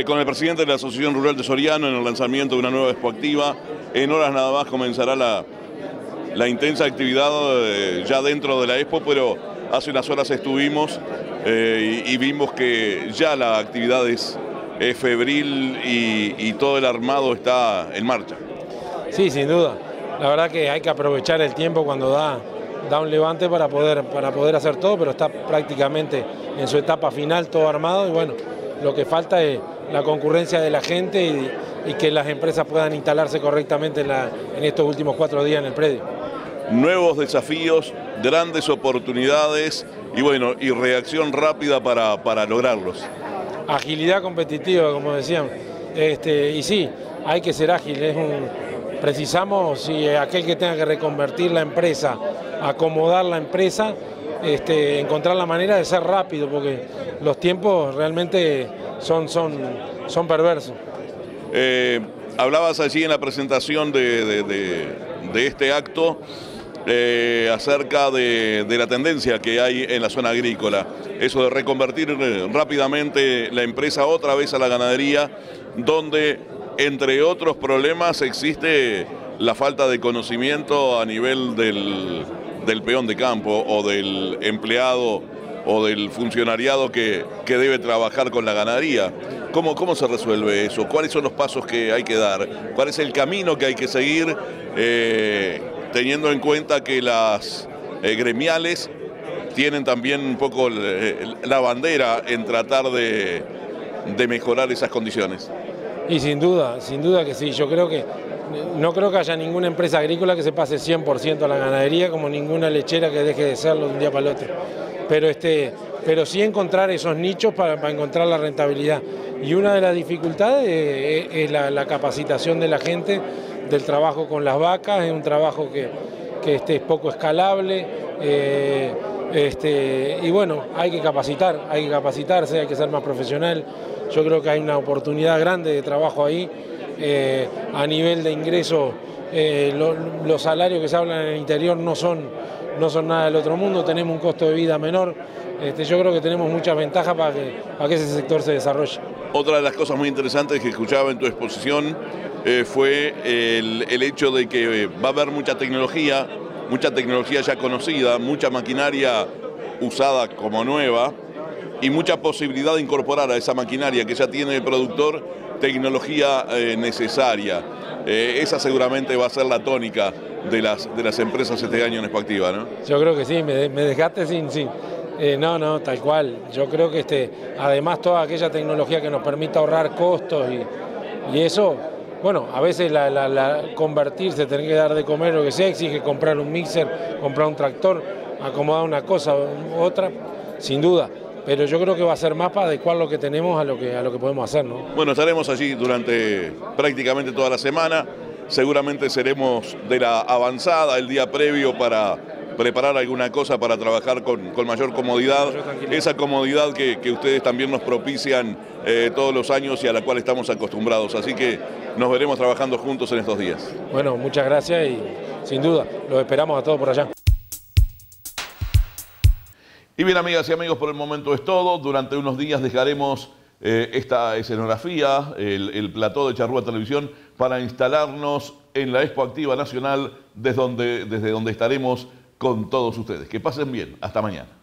con el presidente de la Asociación Rural de Soriano en el lanzamiento de una nueva Expo Activa. En horas nada más comenzará la intensa actividad ya dentro de la Expo, pero hace unas horas estuvimos y vimos que ya la actividad es febril y todo el armado está en marcha. Sí, sin duda. La verdad que hay que aprovechar el tiempo cuando da un levante para poder hacer todo, pero está prácticamente en su etapa final todo armado y bueno, lo que falta es la concurrencia de la gente y que las empresas puedan instalarse correctamente en estos últimos 4 días en el predio. Nuevos desafíos, grandes oportunidades y bueno, y reacción rápida para lograrlos. Agilidad competitiva, como decían. Y sí, hay que ser ágil. Precisamos, si aquel que tenga que reconvertir la empresa, acomodar la empresa, encontrar la manera de ser rápido, porque los tiempos realmente son perversos. Hablabas allí en la presentación de este acto acerca de la tendencia que hay en la zona agrícola, eso de reconvertir rápidamente la empresa otra vez a la ganadería, donde entre otros problemas existe la falta de conocimiento a nivel del peón de campo o del empleado o del funcionariado que debe trabajar con la ganadería. ¿Cómo se resuelve eso? ¿Cuáles son los pasos que hay que dar? ¿Cuál es el camino que hay que seguir teniendo en cuenta que las gremiales tienen también un poco la bandera en tratar de mejorar esas condiciones? Y sin duda que sí. No creo que haya ninguna empresa agrícola que se pase 100% a la ganadería, como ninguna lechera que deje de serlo de un día para el otro. Pero sí encontrar esos nichos para encontrar la rentabilidad. Y una de las dificultades es la capacitación de la gente, del trabajo con las vacas. Es un trabajo que es poco escalable. Y bueno, hay que capacitarse, hay que ser más profesional. Yo creo que hay una oportunidad grande de trabajo ahí. A nivel de ingreso, los salarios que se hablan en el interior no son nada del otro mundo, tenemos un costo de vida menor. Yo creo que tenemos muchas ventajas para que ese sector se desarrolle. Otra de las cosas muy interesantes que escuchaba en tu exposición fue el hecho de que va a haber mucha tecnología ya conocida, mucha maquinaria usada como nueva y mucha posibilidad de incorporar a esa maquinaria que ya tiene el productor tecnología necesaria. Esa seguramente va a ser la tónica de las empresas este año en Expo Activa, ¿no? Yo creo que sí, me dejaste sin. No, tal cual. Yo creo que además toda aquella tecnología que nos permita ahorrar costos y eso, bueno, a veces convertirse, tener que dar de comer lo que sea, exige comprar un mixer, comprar un tractor, acomodar una cosa u otra, sin duda. Pero yo creo que va a ser más para adecuar lo que tenemos a lo que podemos hacer, ¿no? Bueno, estaremos allí durante prácticamente toda la semana. Seguramente seremos de la avanzada el día previo para preparar alguna cosa para trabajar con mayor comodidad. Esa comodidad que ustedes también nos propician todos los años y a la cual estamos acostumbrados. Así que nos veremos trabajando juntos en estos días. Bueno, muchas gracias y sin duda, los esperamos a todos por allá. Y bien, amigas y amigos, por el momento es todo. Durante unos días dejaremos esta escenografía, el plató de Charrúa Televisión, para instalarnos en la Expo Activa Nacional, desde donde estaremos con todos ustedes. Que pasen bien. Hasta mañana.